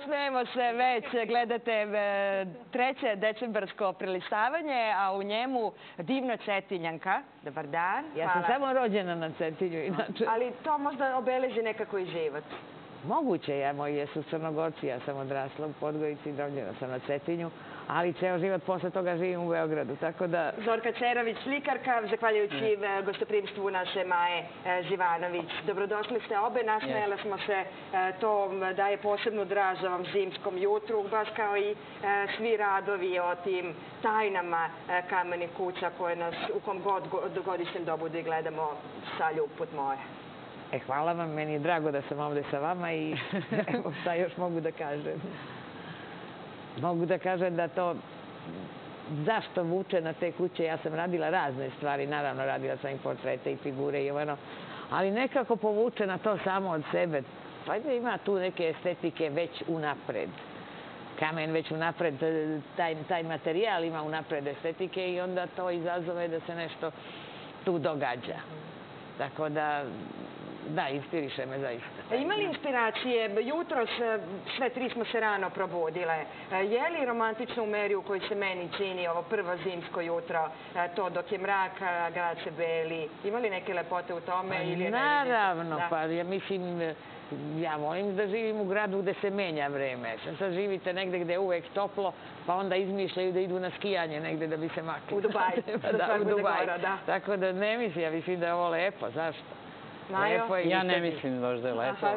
Smejemo se, već gledate treće decembarsko prelistavanje, a u njemu divna Cetinjanka. Dobar dan. Ja sam samo rođena na Cetinju, inače. Ali to možda obeleži nekako i život. Moguće, moji jesu Crnogorci, ja sam odrasla u Podgorici, rođena sam na Cetinju, ali ceo život posle toga živim u Beogradu, tako da... Zorka Cerović, slikarka, zahvaljujući gostoprimstvu naše Maje Živanović. Dobrodošli ste obe, nasmejale smo se, to daje posebnu draž ovom zimskom jutru, baš kao i svi radovi o tim tajnama kamenih kuća koje nas u kom god godišnjem dobu da gledamo šalju put more. Hvala vam, meni je drago da sam ovde sa vama i evo šta još mogu da kažem. Mogu da kažem da to zašto vuče na te kuće, ja sam radila razne stvari, naravno radila sam i portrete i figure i ono, ali nekako povuče na to samo od sebe. Pa ima tu neke estetike već unapred. Kamen već unapred, taj materijal ima unapred estetike i onda to izazove da se nešto tu događa. Tako da, inspiriše me zaista. Ima li inspiracije? Jutros sve tri smo se rano probudile. Je li romantično u meri u kojoj se meni čini ovo prvo zimsko jutro, to dok je mrak, grad se beli? Ima li neke lepote u tome? Naravno, pa ja mislim, ja volim da živim u gradu gde se menja vreme. Sad živite negde gde je uvek toplo, pa onda izmišljaju da idu na skijanje negde da bi se makli. U Dubaji. Da, u Dubaji. Tako da ne mislim, ja mislim da je ovo lepo. Zašto? Ja ne mislim baš da je lepo.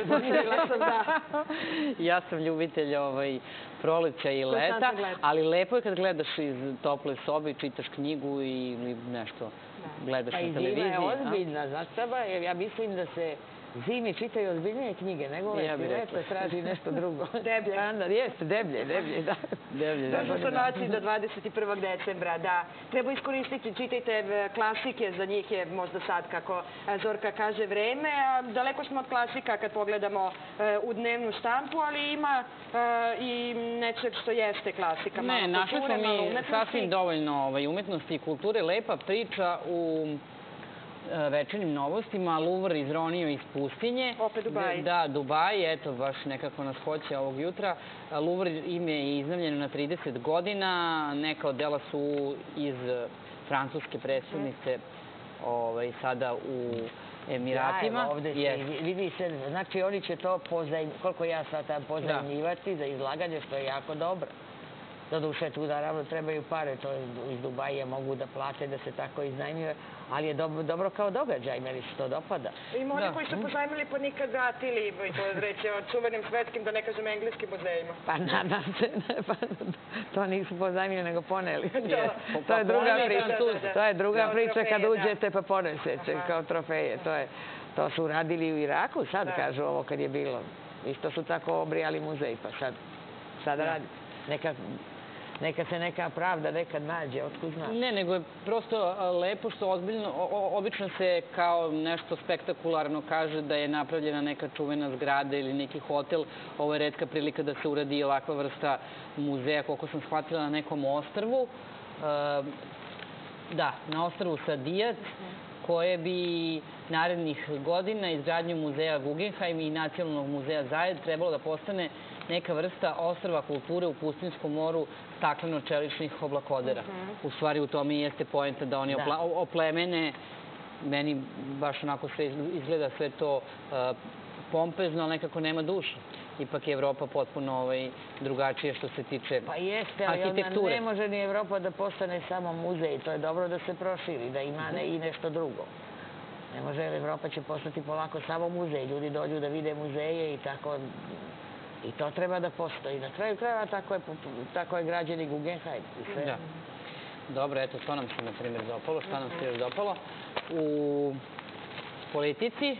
Ja sam ljubitelj proleća i leta, ali lepo je kad gledaš iz tople sobe i čitaš knjigu ili nešto gledaš na televiziji. Pa i zima je ozbiljna, znaš šta, jer ja mislim da se zimi čitaju ozbiljnije knjige nego leto traži nešto drugo. Deblje. Jeste, deblje, da. Došlo su noći do 21. decembra, da. Treba iskoristiti, čitajte klasike, za njih je možda sad, kako Zorka kaže, vreme. Daleko smo od klasika kad pogledamo u dnevnu štampu, ali ima i nečeg što jeste klasika. Ne, našli smo mi sasvim dovoljno umetnosti i kulture. Lepa priča u večernjim novostima, Luvr izronio iz pustinje. Opet Dubaji. Da, Dubaji, eto, baš nekako nas hoće ovog jutra. Luvr ime je iznavljeno na 30 godina, neka od dela su iz francuske prestolnice sada u Emiratima. Da, ovde se vidi se, znači oni će to, koliko ja sad tam pozajmljivati za izlaganje, što je jako dobro. Doduše, tu naravno trebaju pare, to iz Dubaja mogu da plate, da se tako iznajmljuje, ali je dobro kao događaj, meni se to dopada. Ima oni koji su pozajmili pa nikad vratili, to reći o čuvenim svetskim, da ne kažem engleskim muzejima. Pa nadam se, to nisu pozajmili, nego poneli. To je druga priča. To je druga priča kad uđete pa ponesete kao trofeje. To su radili u Iraku, sad kažu ovo kad je bilo. Isto su tako obrijali muzej, pa sad radi. Neka se neka pravda nekad nađe, otkud znaš? Ne, nego je prosto lepo što ozbiljno, obično se kao nešto spektakularno kaže da je napravljena neka čuvena zgrada ili neki hotel. Ovo je retka prilika da se uradi ovakva vrsta muzeja, koliko sam shvatila, na nekom ostrvu. Da, na ostrvu Sadijac, koje bi narednih godina izgradnju muzeja Guggenheim i Nacionalnog muzeja Zajed trebalo da postane neka vrsta ostrva kulture u Pustinskom moru stakleno-čeličnih oblakodera. U stvari u tome i jeste poenta da oni oplemene. Meni baš onako sve izgleda sve to pompezno, ali nekako nema duša. Ipak je Evropa potpuno drugačija što se tiče arhitekture. Pa jeste, ali ne može ni Evropa da postane samo muzej. To je dobro da se proširi, da ima i nešto drugo. Ne može, Evropa će postati polako samo muzej. Ljudi dođu da vide muzeje i tako. I to treba da postoji. Na kraju krajeva tako je građen i Guggenheim. Dobro, eto, to nam se, na primjer, dopalo. Šta nam se još dopalo? U politici,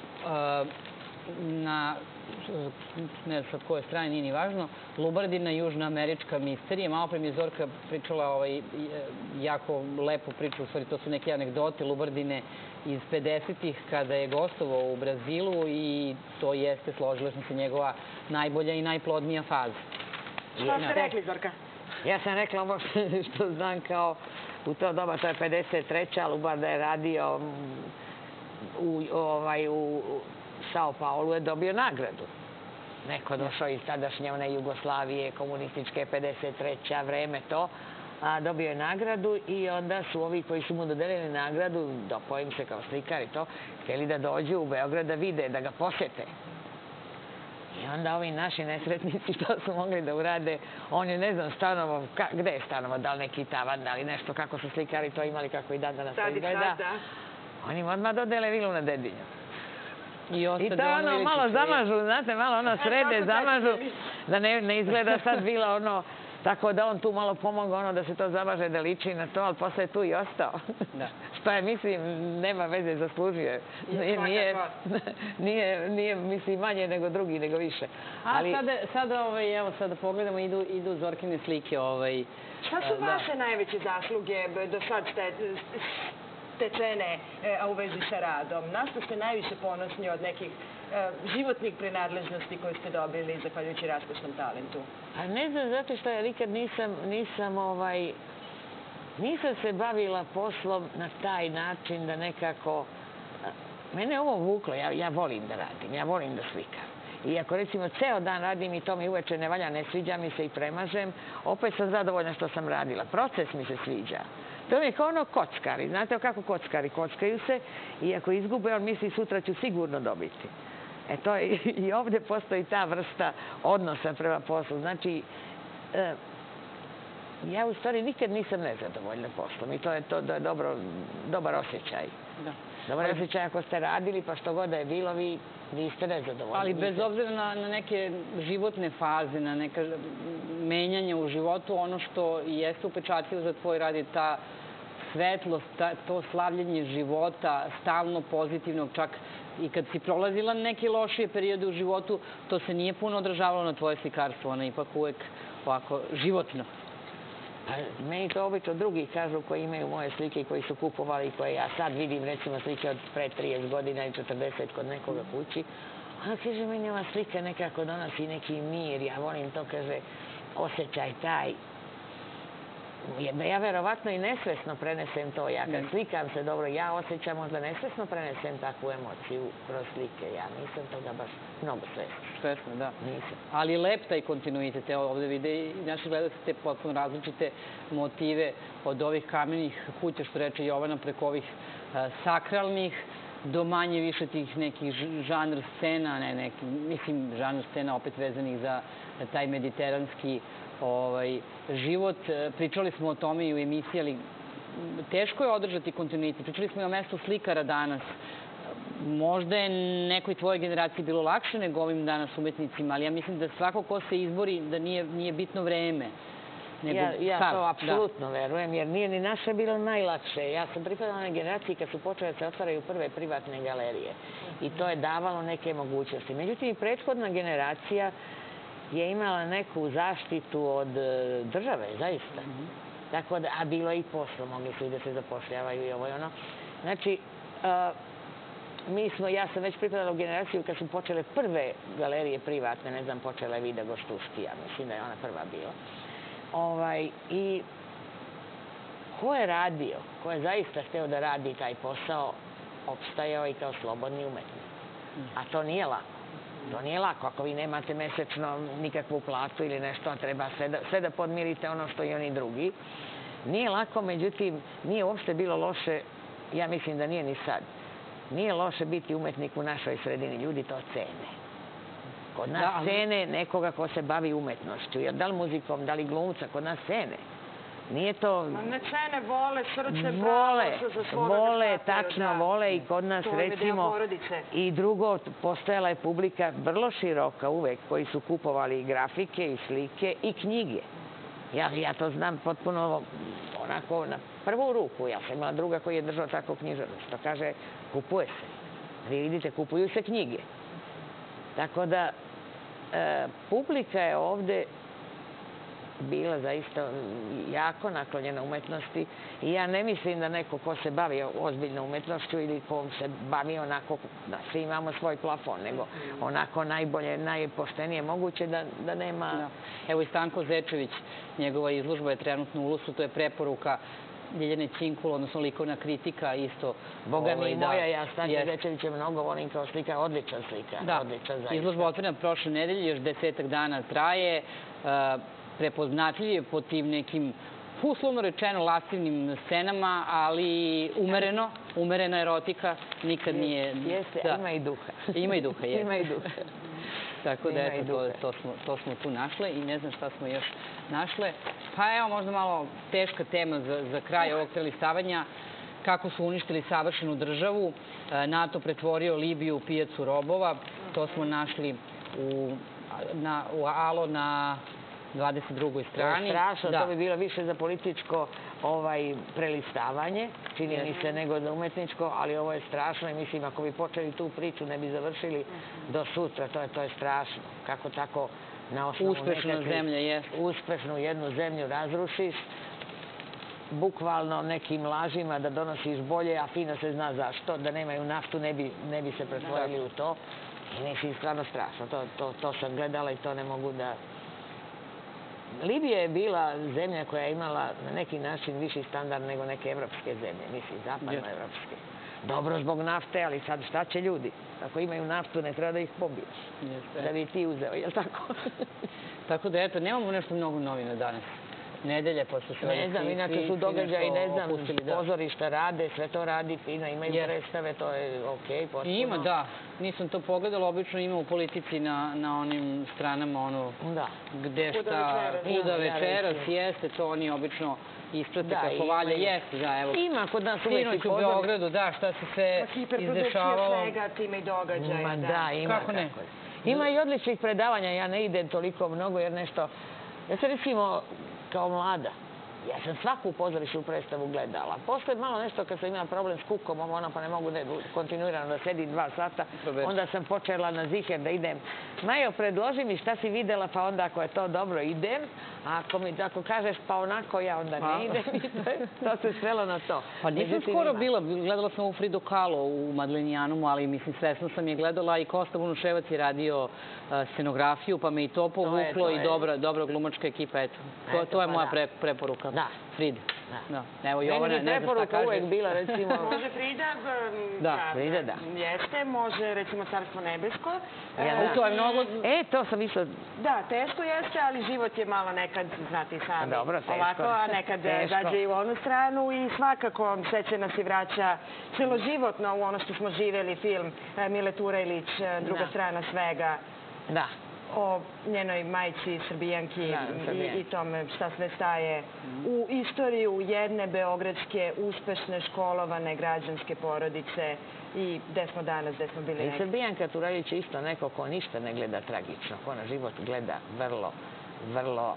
na ne sa koje strane, nije ni važno, Lubardina, južnoamerička misterija. Malo pre mi je Zorka pričala jako lepu priču, u stvari to su neke anegdote Lubardine iz 50-ih kada je gostovao u Brazilu i to jeste, složila sam se, njegova najbolja i najplodnija faza. Šta ste rekli, Zorka? Ja sam rekla ovo što znam kao u to doba, to je 53. Lubarda je radio u Sao Paulu, je dobio nagradu. neko došao iz tadašnje one Jugoslavije, komunističke, 53. vreme to, dobio je nagradu i onda su ovi koji su mu dodelili nagradu, dopao im se kao slikar i to, htjeli da dođu u Beograd da vide, da ga posete. I onda ovi naši nesretnici što su mogli da urade, on je, ne znam, stanovao, gde je stanovao, da li neki tavan, da li nešto, kako su slikari to imali, kako i dan danas to izgleda. Oni im odmah dodele vilu na Dedinju. I to ono malo zamažu, znate, malo ono srede, zamažu, da ne izgleda sad vila ono, tako da on tu malo pomogao ono da se to zamaže, da liči na to, ali posle je tu i ostao. Što je, mislim, nema veze, zaslužio je. Nije, mislim, manje nego drugi, nego više. A sada da pogledamo, idu Zorkine slike. Šta su vaše najveće zasluge do sad stečene u vezi sa radom? Na što ste najviše ponosni od nekih životnih prenadležnosti koje ste dobili zahvaljujući raskošnom talentu? A ne znam, zato što ja nikad nisam se bavila poslom na taj način da nekako... Mene je ovo vuklo, ja volim da radim, ja volim da slikam. I ako recimo ceo dan radim i to mi uveče ne valja, ne sviđa mi se i premažem, opet sam zadovoljna što sam radila. Proces mi se sviđa. To mi je kao ono kockari. Znate kako kockari? Kockaju se i ako izgube, on misli sutra ću sigurno dobiti. I ovdje postoji ta vrsta odnosa prema poslu. Znači, ja u stvari nikad nisam nezadovoljna poslom i to je dobar osjećaj. Dobar osjećaj ako ste radili, pa što god da je bilo, vi niste nezadovoljni. Ali bez obzira na neke životne faze, na neka menjanja u životu, ono što jeste upečatljivo za tvoj rad je ta svetlost, to slavljenje života, stalno pozitivnog, čak i kad si prolazila neke lošije periode u životu, to se nije puno odražavalo na tvoje slikarstvo, ono je ipak uvek ovako životno. Meni to obično drugi kažu koji imaju moje slike i koji su kupovali i koje ja sad vidim, recimo slike od pre 30 godina i 40 kod nekoga kući. Ona kaže, meni ova slika nekako donosi neki mir, ja volim to, kaže, osjećaj taj. Ja verovatno i nesvesno prenesem to. Ja kad slikam se dobro, ja osjećam, možda nesvesno prenesem takvu emociju kroz slike. Ja nisam toga baš mnogo svesna. Svesna, da. Nisam. Ali lep taj kontinuitet. Evo ovde vide i naši gledalci te potpuno različite motive od ovih kamenih kuća, što reče Jovana, preko ovih sakralnih do manje više tih nekih žanr scena, mislim žanr scena opet vezanih za taj mediteranski život. Pričali smo o tome i u emisiji, ali teško je održati kontinuitet. Pričali smo i o mestu slikara danas. Možda je nekoj tvojoj generaciji bilo lakše nego ovim danas umetnicima, ali ja mislim da svako ko se izbori, da nije bitno vreme. Ja to apsolutno verujem, jer nije ni naše bilo najlakše. Ja sam pripadala na generaciji kad su počele da se otvaraju prve privatne galerije i to je davalo neke mogućnosti. Međutim, i prethodna generacija je imala neku zaštitu od države, zaista. Tako da, a bilo je i poslo, mogli su i da se zapošljavaju i ovo i ono. Znači, ja sam već pripadala u generaciju kad su počele prve galerije privatne, ne znam, počela je Vida Goštuškija, mislim da je ona prva bila. I ko je radio, ko je zaista hteo da radi taj posao, opstajao i kao slobodni umetnik. A to nije lako. To nije lako. Ako vi nemate mesečno nikakvu platu ili nešto, treba sve da podmirite ono što i oni drugi. Nije lako, međutim, nije uopšte bilo loše, ja mislim da nije ni sad, nije loše biti umetnik u našoj sredini. Ljudi to cene. Kod nas cene nekoga ko se bavi umetnošću. Da li muzikom, da li glumca, kod nas cene. Nije to... Ne cene, vole, srce, vole, tačno vole i kod nas, recimo, i drugo, postojala je publika vrlo široka uvek, koji su kupovali i grafike, i slike, i knjige. Ja to znam potpuno onako na prvu ruku. Ja sam imala druga koji je držao tako knjižarno, što kaže, kupuje se. Vi vidite, kupuju se knjige. Tako da, publika je ovde bila zaista jako naklonjena umetnosti i ja ne mislim da neko ko se bavi ozbiljno umetnošću ili ko se bavi onako, da svi imamo svoj plafon, nego onako najbolje, najpoštenije moguće da nema... Evo i Stanko Zečević, njegova izložba je trenutno u Ulusu, to je preporuka Ljiljane Činkul, odnosno likovna kritika isto. Boga mi i moja, ja Stanje Zečevića mnogo volim kao slika, odlična slika. Da, izložba otvorena prošle nedelje, još 10 dana traje. Prepoznatljiv je po tim nekim, uslovno rečeno, lascivnim scenama, ali umerena erotika, nikad nije... Jeste, ima i duha. Ima i duha, jeste. Ima i duha. Tako da, eto, to smo tu našle i ne znam šta smo još našle. Pa evo, možda malo teška tema za kraj ovog prelistavanja. Kako su uništili savršenu državu, NATO pretvorio Libiju u pijacu robova. To smo našli u Alo na 22. strani. To je strašno, to bi bilo više za političko prelistavanje, čini mi se, nego za umetničko, ali ovo je strašno i mislim, ako bi počeli tu priču, ne bi završili do sutra, to je strašno. Kako tako na osnovu uspešna zemlja, je. Uspešnu jednu zemlju razrušiš, bukvalno nekim lažima da donosiš bolje, a fino se zna zašto, da nemaju naftu, ne bi se pretvorili u to. I mislim, stvarno strašno. To sam gledala i to ne mogu da... Libija je bila zemlja koja je imala na neki način viši standard nego neke evropske zemlje, mislim, zapadnoevropske. Dobro zbog nafte, ali sad šta će ljudi? Ako imaju naftu, ne treba da ih pobiješ. Da bi ti uzeo, je li tako? Tako da, eto, nemamo nešto mnogo novina danas. Nedelje, posle sve... Ne znam, inače su događaji, ne znam, pozorišta rade, sve to radi fino, imaju predstave, to je okej, potpuno. Ima, da. Nisam to pogledala, obično ima u politici na onim stranama, ono, gde šta, Kuda večeras, jeste, to oni obično isprate kako valja, jeste, da, evo. Ima kod nas uvek i pozorišta. Sinoć u Beogradu, da, šta se sve izdešavalo. Hiperprodukcija svega, time i događaja, Ma da, ima. Kako ne? Ima i odličnih predavanja, ja ne idem toliko mnogo jer nešto... Ja se recimo, kao mlada, ja sam svaku pozorišnu predstavu gledala. Posle malo nešto kad sam imala problem s kukom, pa ne mogu kontinuirano da sedim 2 sata, onda sam počela na ziher da idem. Majo, predloži mi šta si videla, pa onda ako je to dobro idem, a ako kažeš pa onako, ja onda ne idem i to se svelo na to. Pa nisam skoro bila, gledala sam ovu Fridu Kahlo u Madlenijanumu, ali mislim svesno sam je gledala i Kosta Vunuševac je radio scenografiju, pa me i to povuklo i dobra glumačka ekipa, eto. To je moja preporuka. Da. Frida. Evo, Jovana, ne znam šta kaže. Meni bi preporuka uvek bila, recimo... Može Frida, Frida, da. Jeste, može, recimo, Carstvo nebesko. To je mnogo... To sam mislila... Da, teško jeste, ali život je malo nekad, znate i sami, ovako, a nekad zađe i u onu stranu i svakako sve nas i vraća celoživotno u ono što smo živeli, film Mile Turajlić, Druga strana svega. Da. O njenoj majci, Srbijanki i tome šta sve staje u istoriju jedne beogradske uspešne školovane građanske porodice i gde smo danas, gde smo bili neki. Srbijanka Turajlić je isto neko ko ništa ne gleda tragično, ko na život gleda vrlo,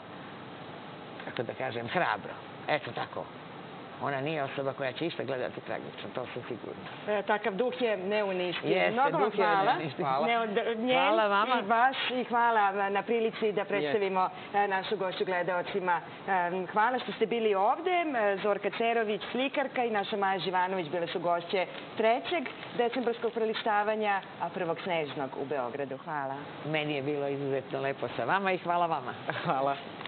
kako da kažem, hrabro. Eto tako. Ona nije osoba koja će išta gledati tragično, to sam sigurno. Takav duh je neuništiv. Jeste, duh je neuništiv. Hvala vama. I vaš i hvala na prilici da predstavimo našu gošću gledaocima. Hvala što ste bili ovde. Zorka Cerović, slikarka i naša Maja Živanović bile su gošće 3. decembarskog prelistavanja, a 1. snežnog u Beogradu. Hvala. Meni je bilo izuzetno lepo sa vama i hvala vama. Hvala.